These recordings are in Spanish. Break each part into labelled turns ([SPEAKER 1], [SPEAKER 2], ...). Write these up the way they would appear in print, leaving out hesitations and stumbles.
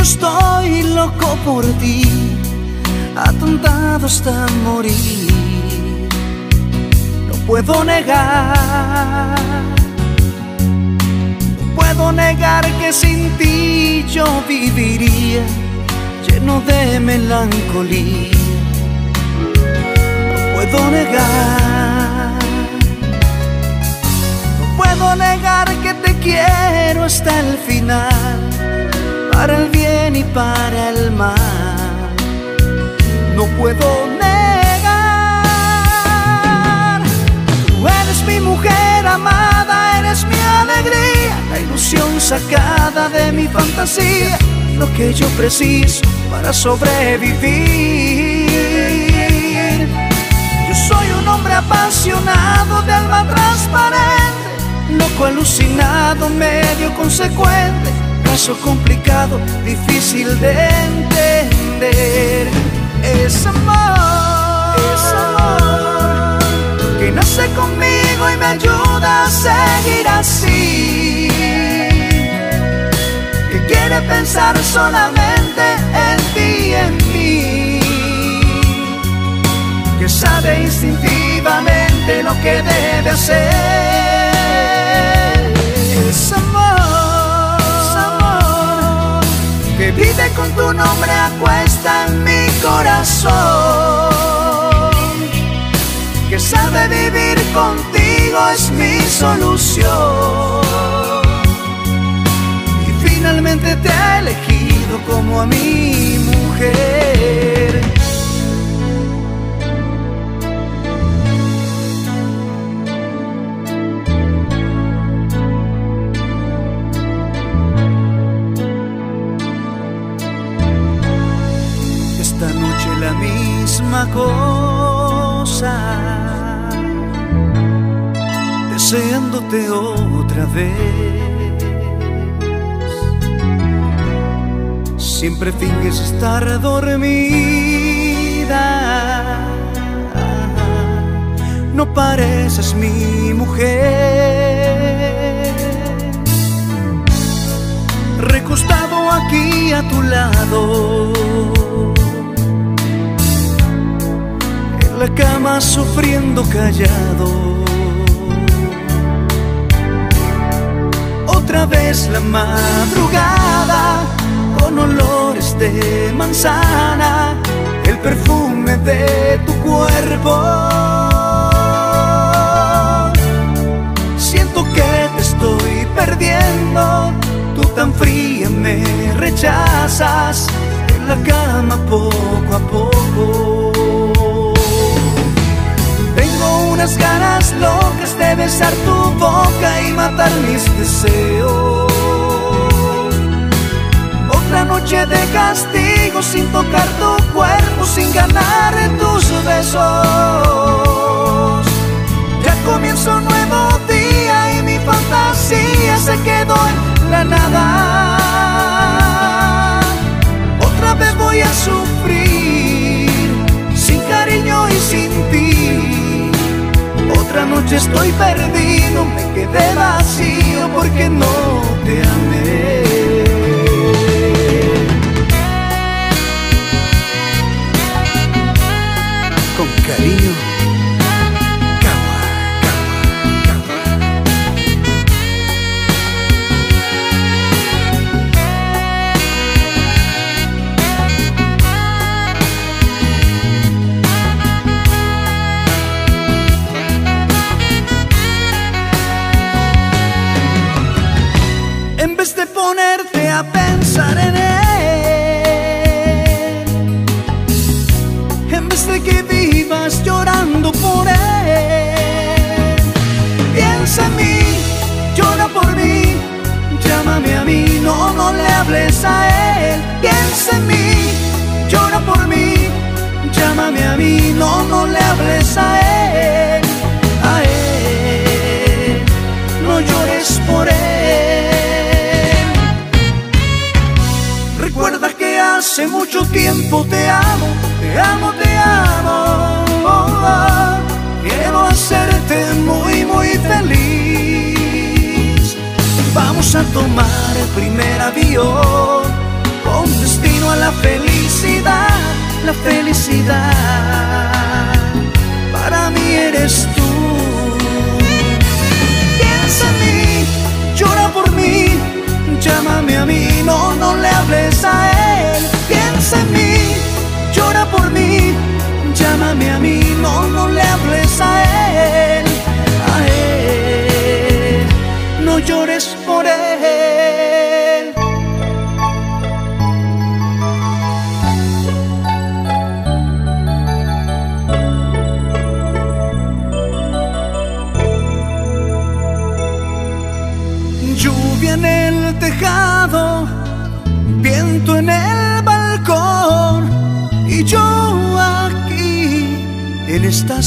[SPEAKER 1] estoy loco por ti, atontado hasta morir. No puedo negar, no puedo negar que sin ti yo viviría lleno de melancolía. No puedo negar, no puedo negar que te quiero hasta el final, para el bien y para el mal. No puedo negar, tú eres mi mujer amada, eres mi alegría, la ilusión sacada de mi fantasía, lo que yo preciso para sobrevivir. Yo soy un hombre apasionado de alma transparente, loco alucinado, medio consecuente, caso complicado, difícil de entender. Es amor que nace conmigo y me ayuda a seguir así, que quiere pensar solamente en ti y en mí, que sabe instintivamente lo que debe hacer. Es amor que vive con tu nombre a cuesta en mi corazón, que sabe vivir contigo, es mi solución. Y finalmente te ha elegido como a mi mujer. Esta noche la misma cosa, deseándote otra vez. Siempre finges estar dormida, no pareces mi mujer. Recostado aquí a tu lado, en la cama sufriendo callado, otra vez la madrugada, con olores de manzana, el perfume de tu cuerpo. Siento que te estoy perdiendo, tú tan fría me rechazas, en la cama poco a poco. Unas ganas locas de besar tu boca y matar mis deseos. Otra noche de castigo sin tocar tu cuerpo, sin ganar tus besos. Ya comienza un nuevo día y mi fantasía se quedó en la nada. Otra vez voy a sufrir, sin cariño y sin ti. Otra noche estoy perdido, me quedé vacío porque no te amé. Con cariño, Kawa, Kawa, en vez de ponerte a pensar en él, en vez de que vivas llorando por él, piensa en mí, llora por mí, llámame a mí, no le hables a él. Piensa en mí, llora por mí, llámame a mí, no le hables a él, no llores por él. Recuerda que hace mucho tiempo te amo, te amo, te amo. Quiero hacerte muy, muy feliz. Vamos a tomar el primer avión con la felicidad para mí eres tú. Piensa en mí, llora por mí, llámame a mí, no le hables a él. Piensa en mí, llora por mí, llámame a mí, no le hables a él, no llores por él. Lluvia en el tejado, viento en el balcón, y yo aquí en esta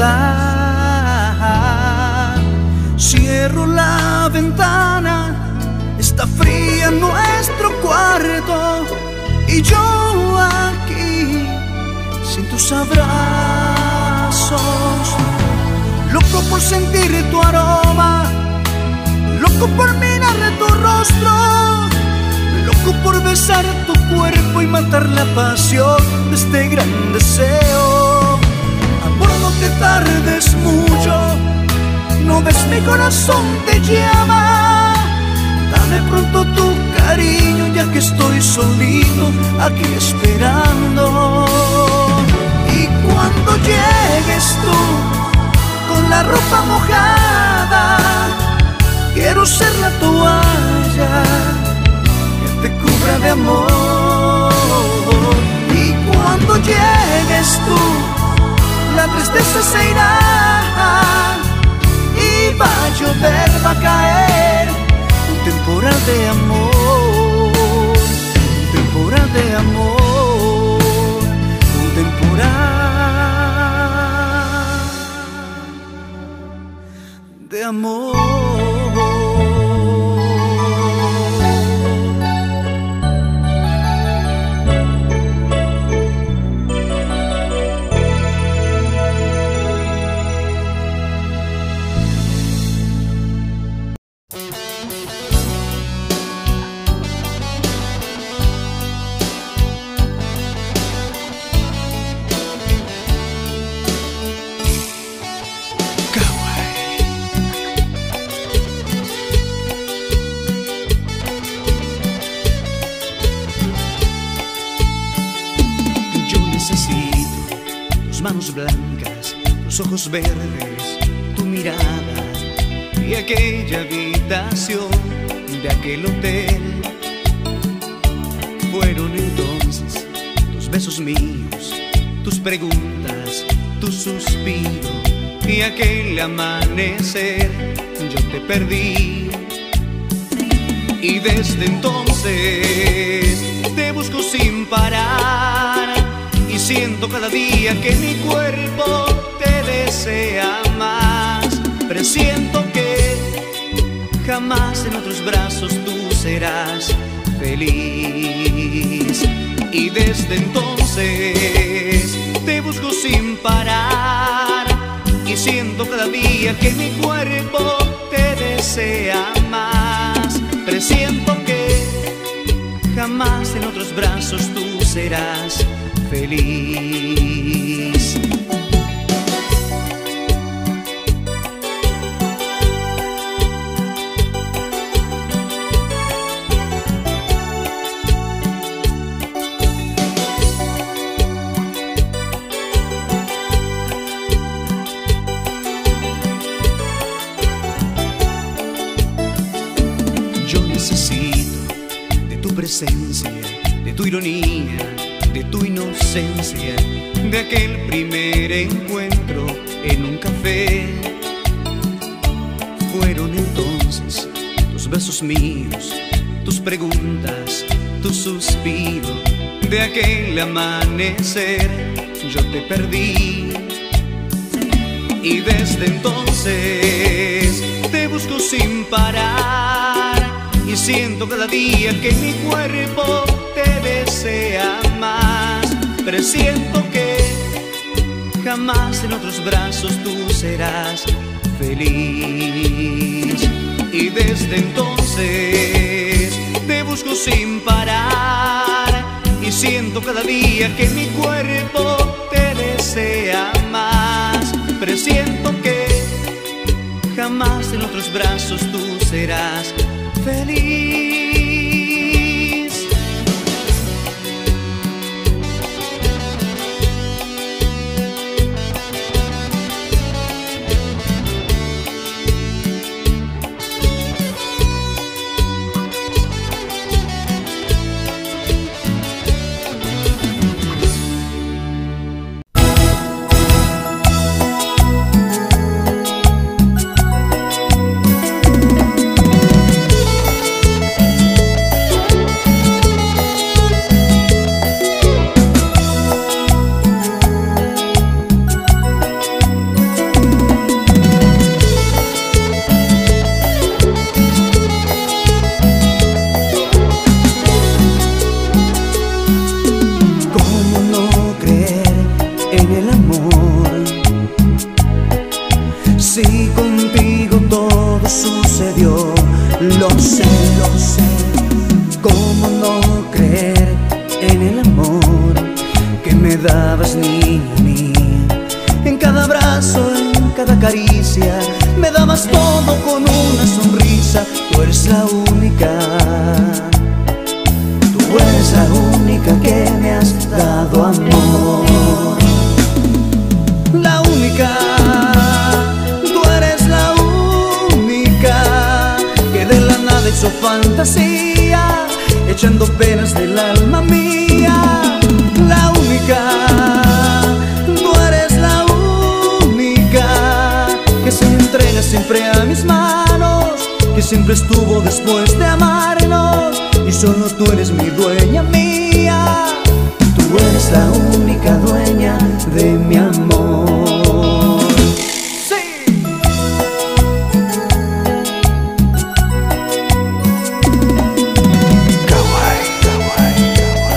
[SPEAKER 1] soledad. Cierro la ventana, está fría nuestro cuarto, y yo aquí sin tus abrazos, loco por sentir tu aroma, loco por mirar tu rostro, loco por besar tu cuerpo y matar la pasión de este gran deseo. Amor, no te tardes mucho, no ves mi corazón te llama. Dame pronto tu cariño, ya que estoy solito aquí esperando. Y cuando llegues tú con la ropa mojada, quiero ser la toalla que te cubra de amor. Y cuando llegues tú, la tristeza se irá, y va a llover, va a caer un temporal de amor, un temporal de amor, un temporal de amor.
[SPEAKER 2] Manos blancas, tus ojos verdes, tu mirada y aquella habitación de aquel hotel. Fueron entonces tus besos míos, tus preguntas, tu suspiro y aquel amanecer. Yo te perdí y desde entonces te busco sin parar. Y siento cada día que mi cuerpo te desea más. Presiento que jamás en otros brazos tú serás feliz. Y desde entonces te busco sin parar. Y siento cada día que mi cuerpo te desea más. Presiento que jamás en otros brazos tú serás feliz. Yo necesito de tu presencia, de tu ironía, de tu inocencia, de aquel primer encuentro en un café. Fueron entonces tus besos míos, tus preguntas, tu suspiro, de aquel amanecer. Yo te perdí y desde entonces te busco sin parar. Y siento cada día que mi cuerpo te desea más. Presiento que jamás en otros brazos tú serás feliz. Y desde entonces te busco sin parar. Y y siento cada día que mi cuerpo te desea más. Presiento que jamás en otros brazos tú serás feliz.
[SPEAKER 1] Me dabas todo con una sonrisa. Tú eres la única, tú eres la única que me has dado amor. La única, tú eres la única que de la nada hizo fantasía, echando penas del alma mía. La única, que se entrega siempre a mis manos, que siempre estuvo después de amarnos, y solo tú eres mi dueña mía. Tú eres la única dueña de mi amor. ¡Sí! Kawaii, kawaii,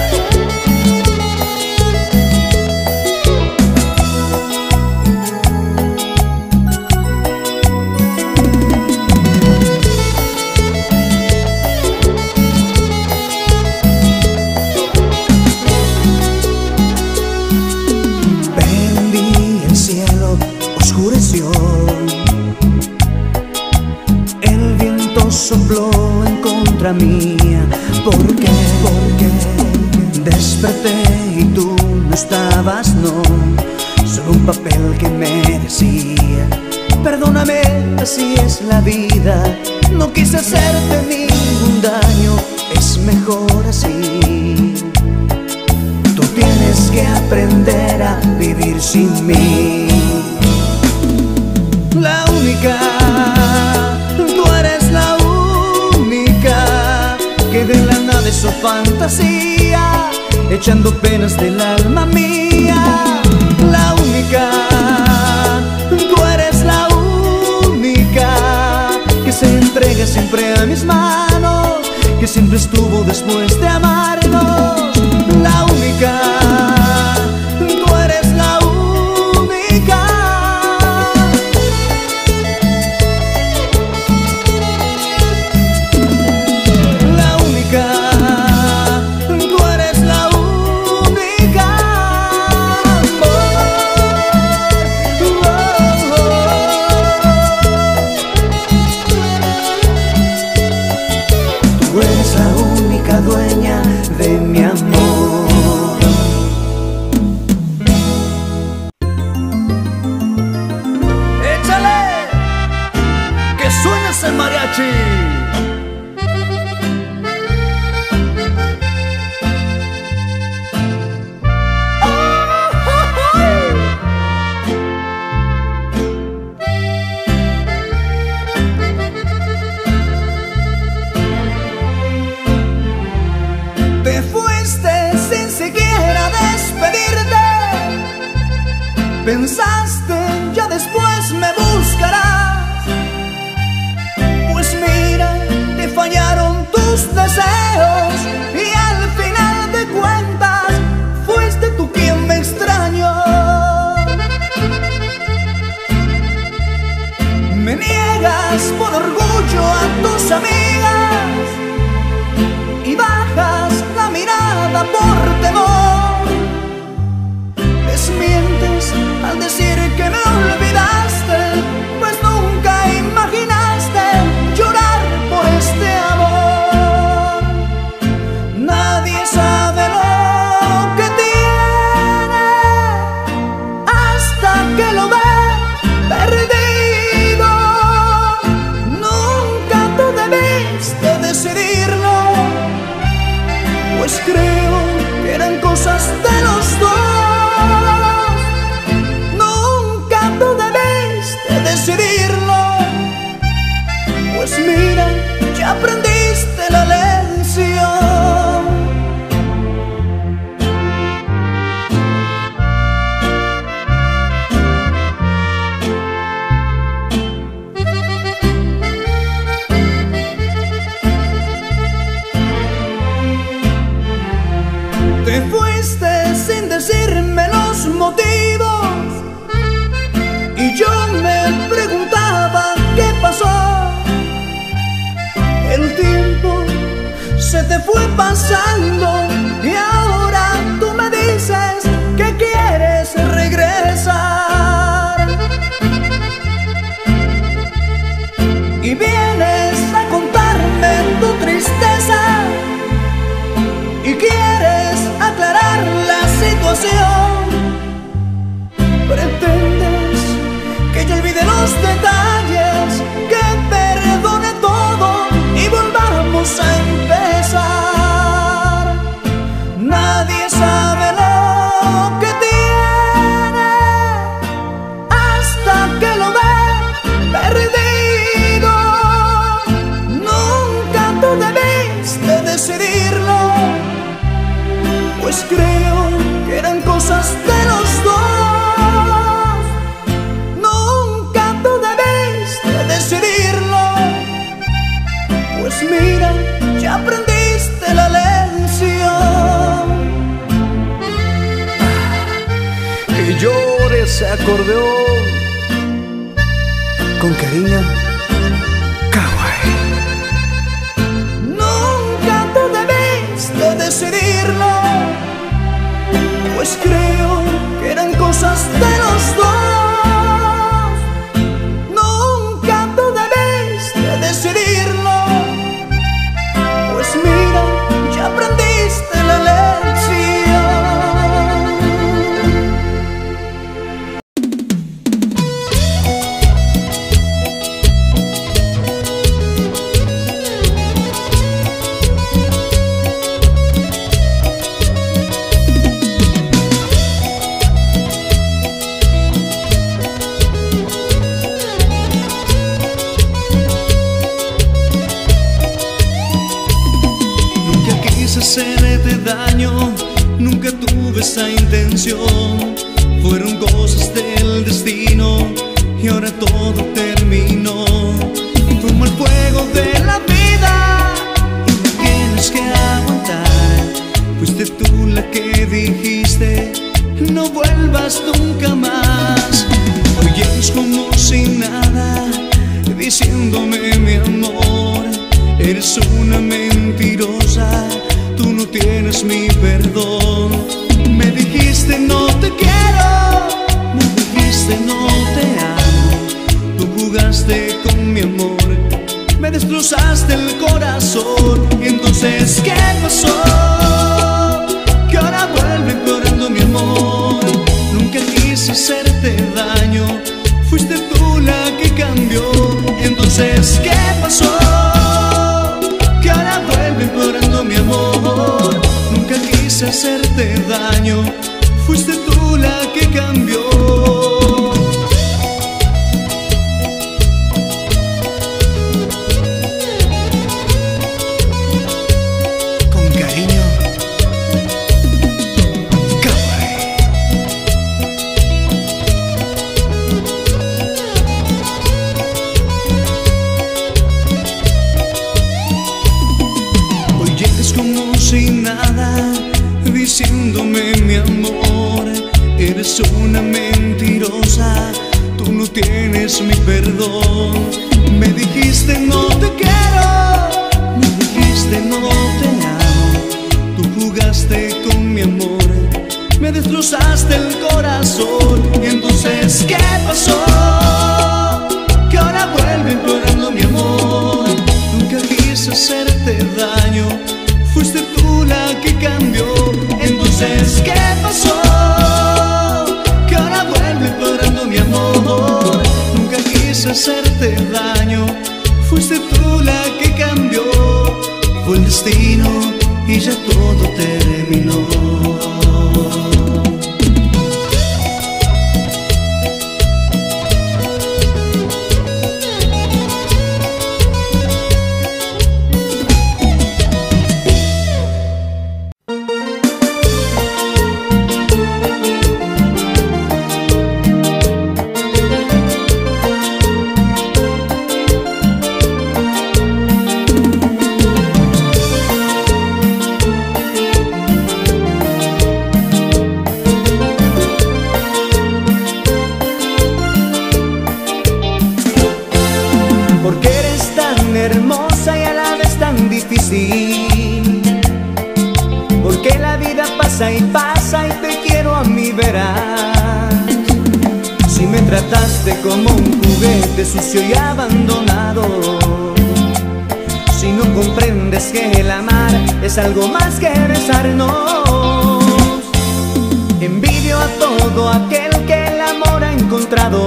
[SPEAKER 1] el viento sopló en contra mía. ¿Por qué? Porque desperté y tú no estabas, no. Solo un papel que me decía: perdóname, así es la vida. No quise hacerte ningún daño, es mejor así. Tú tienes que aprender a vivir sin mí. La única, tú eres la única que de la nada hizo fantasía, echando penas del alma mía. La única, tú eres la única que se entrega siempre a mis manos, que siempre estuvo después de amarnos. La única, tú eres la única. Dueña de mi amor. ¡Échale! ¡Que suene ese mariachi! Pensaste, ya después me buscarás. Pues mira, te fallaron tus deseos y al final de cuentas fuiste tú quien me extrañó. Me niegas por orgullo a tus amigas y bajas la mirada por temor creo que eran cosas de los dos. Nunca tú debiste decidirlo, pues mira, ya aprendiste la lección. Te fuiste sin decirme los motivos y yo me preguntaba qué pasó. El tiempo se te fue pasando y ahora tú me dices que quieres regresar. Y vienes a contarme tu tristeza y quieres aclarar la situación. Pretendes que yo olvide los detalles, que perdone todo y volvamos a empezar. Nadie sabe lo que tiene hasta que lo ve perdido. Nunca tú debiste decidirlo, pues creo que eran cosas de los dos. Nunca tú debiste decidirlo, pues mira, ya aprendiste la lección.
[SPEAKER 2] Que llore ese acordeón con cariño, Kawaii.
[SPEAKER 1] Nunca tú debiste decidirlo, pues creo que eran cosas de los dos. Nunca tú debiste decidirlo, pues mira, ya aprendiste la lección.
[SPEAKER 2] Hacerte daño, nunca tuve esa intención. Fueron cosas del destino y ahora todo terminó. Como el fuego de la vida y me tienes que aguantar. Fuiste tú la que dijiste no vuelvas nunca más. Hoy es como si nada, diciéndome mi amor, eres una mentirosa. Tú no tienes mi perdón. Me dijiste no te quiero, me dijiste no te amo. Tú jugaste con mi amor, me destrozaste el corazón. Y entonces, ¿qué pasó? Que ahora vuelve empeorando mi amor. Nunca quise hacerte daño, fuiste tú la que cambió. Entonces, ¿qué pasó? Que ahora vuelve empeorando mi amor. Nunca quise hacerte daño, fuiste tú la que cambió. Con cariño, Kawaii. Hoy llegas como si nada, diciéndome mi amor, eres una mentirosa. Tú no tienes mi perdón. Me dijiste no te quiero, me dijiste no te amo. Tú jugaste con mi amor, me destrozaste el corazón. Y entonces, ¿qué pasó? Que ahora vuelve empeorando mi amor. Nunca quise hacerte daño, fuiste tú la que cambió. Entonces, ¿qué pasó? Que ahora vuelve empeorando mi amor. Nunca quise hacerte daño, fuiste tú la que cambió. Fue el destino y ya todo terminó.
[SPEAKER 1] la vida pasa y pasa y te quiero a mí, verás. Si me trataste como un juguete sucio y abandonado, si no comprendes que el amar es algo más que besarnos. Envidio a todo aquel que el amor ha encontrado,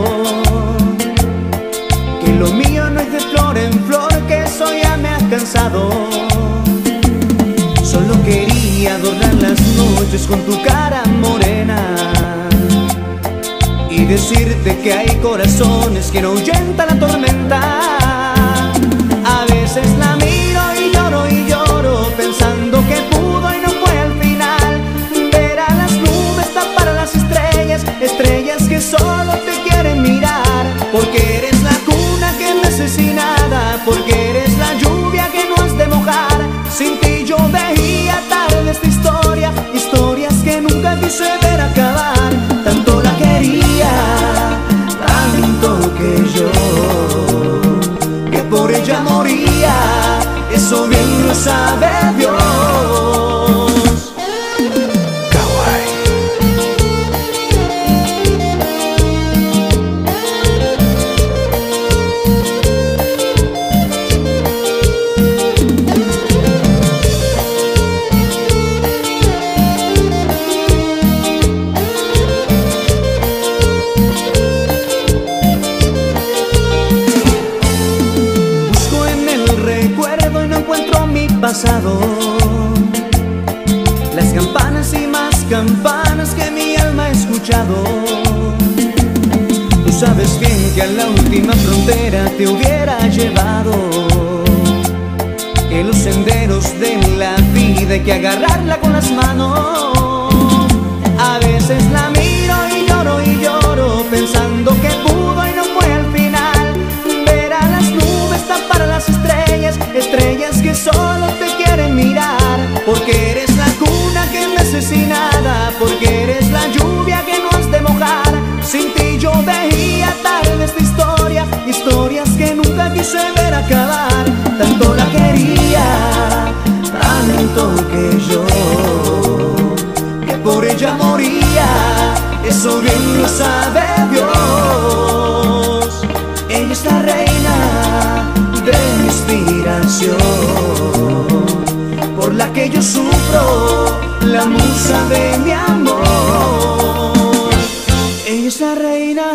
[SPEAKER 1] que lo mío no es de flor en flor, que eso ya me ha cansado. Solo quería adornar las noches con tu cara morena y decirte que hay corazones que no ahuyentan la tormenta. A veces la miro y lloro, pensando que pudo y no fue al final. Ver a las nubes tapar a las estrellas, estrellas que solo te quieren mirar. Porque eres la cuna que me hace sin nada, porque eres la lluvia que no has de mojar. Sin ti yo veía tarde esta historia, historias que nunca quise ver acabar. Tanto la quería, tanto que yo, que por ella moría, eso bien lo sabe Dios. Pasado, las campanas y más campanas que mi alma ha escuchado. Tú sabes bien que a la última frontera te hubiera llevado, que los senderos de la vida hay que agarrarla con las manos. A veces la miro y lloro, pensando que pudo y no fue al final. Ver a las nubes tapar a las estrellas, estrellas que solo te quieren mirar. Porque eres la cuna que me hace sin nada, porque eres la lluvia que no has de mojar. Sin ti yo veía tarde esta historia, historias que nunca quise ver acabar. Tanto la quería, tanto que yo, que por ella moría, eso bien lo sabe Dios. Ella es la reina de mi inspiración, por la que yo sufro, la musa de mi amor. Ella es la reina.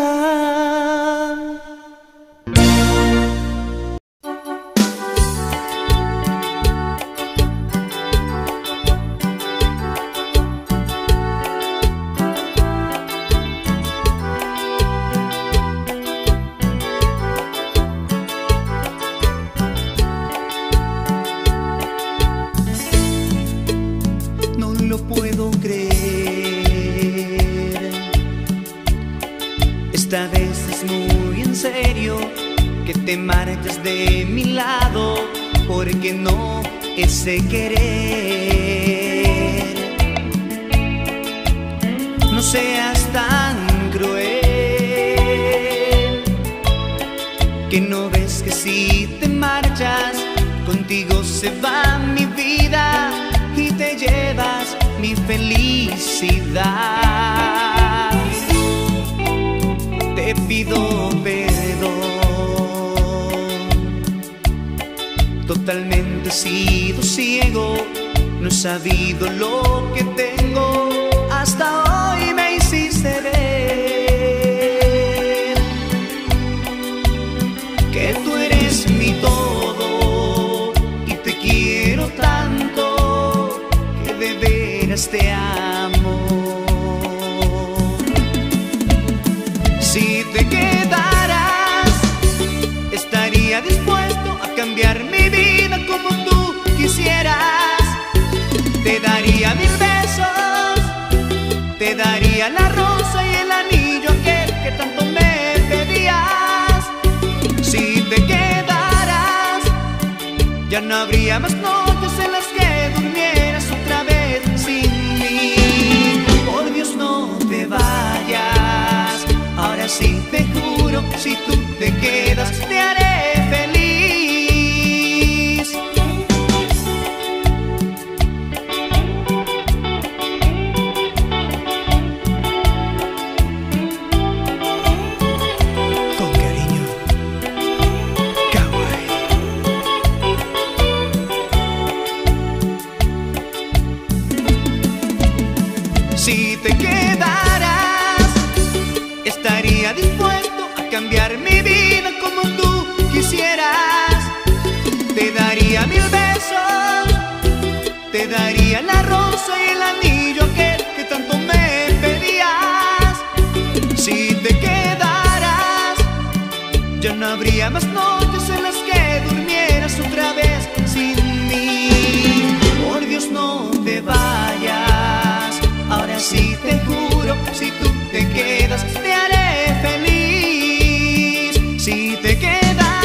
[SPEAKER 2] Esta vez es muy en serio que te marchas de mi lado, porque no ese querer. No seas tan cruel, que no ves que si te marchas, contigo se va mi vida y te llevas mi felicidad. Te pido perdón, totalmente he sido ciego, no he sabido lo que tengo, hasta hoy me hiciste ver que tú eres mi todo y te quiero tanto que de veras te amo. Si te quedaras, estaría dispuesto a cambiar mi vida como tú quisieras. Te daría 1000 besos, te daría la rosa y el anillo aquel que tanto me pedías. Si te quedaras, ya no habría más noches en las que durmieras otra vez sin mí. Por Dios, no te vayas, ahora sí te juro, si tú te quedas, te haré feliz. Si te quedaras, estaría dispuesto a cambiar mi vida como tú quisieras. Te daría 1000 besos, te daría la rosa y el anillo que tanto me pedías. Si te quedaras, ya no habría más noches en las que durmieras otra vez sin mí. Por Dios, no te vayas, ahora sí te juro, si tú te quedas te haré feliz. Si te quedarás.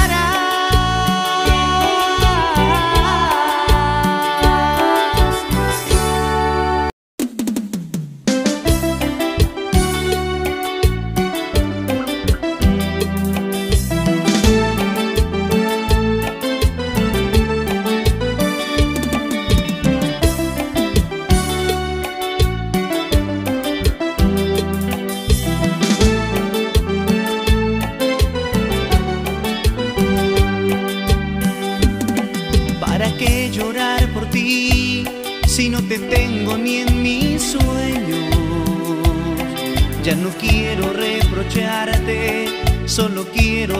[SPEAKER 2] Si no te tengo ni en mis sueños, ya no quiero reprocharte, solo quiero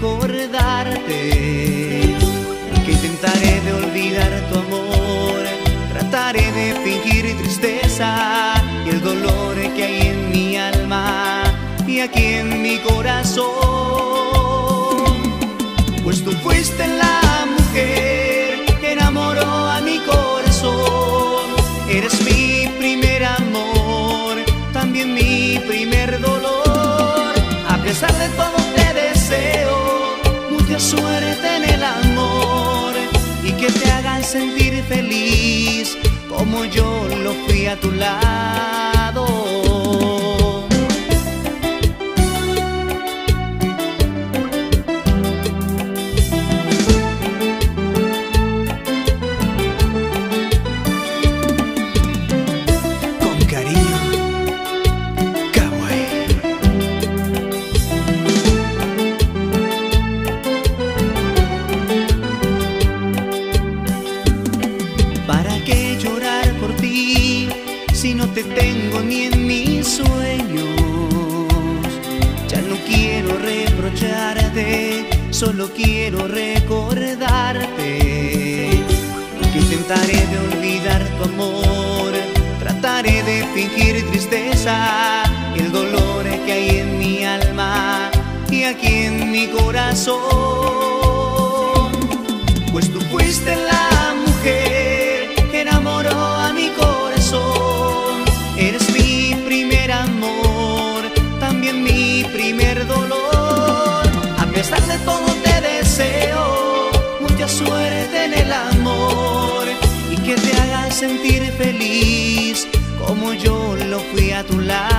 [SPEAKER 2] recordarte que intentaré de olvidar tu amor, trataré de fingir tristeza y el dolor que hay en mi alma y aquí en mi corazón, pues tú fuiste la mujer que enamoró a mi corazón. Eres mi primer amor, también mi primer dolor. A pesar de todo te deseo mucha suerte en el amor y que te hagan sentir feliz como yo lo fui a tu lado. Si no te tengo ni en mis sueños, ya no quiero reprocharte, solo quiero recordarte que intentaré de olvidar tu amor, trataré de fingir tristeza y el dolor que hay en mi alma y aquí en mi corazón, pues tú fuiste la mujer que enamoró a mi corazón. Eres mi primer amor, también mi primer dolor. A pesar de todo te deseo mucha suerte en el amor y que te haga sentir feliz como yo lo fui a tu lado.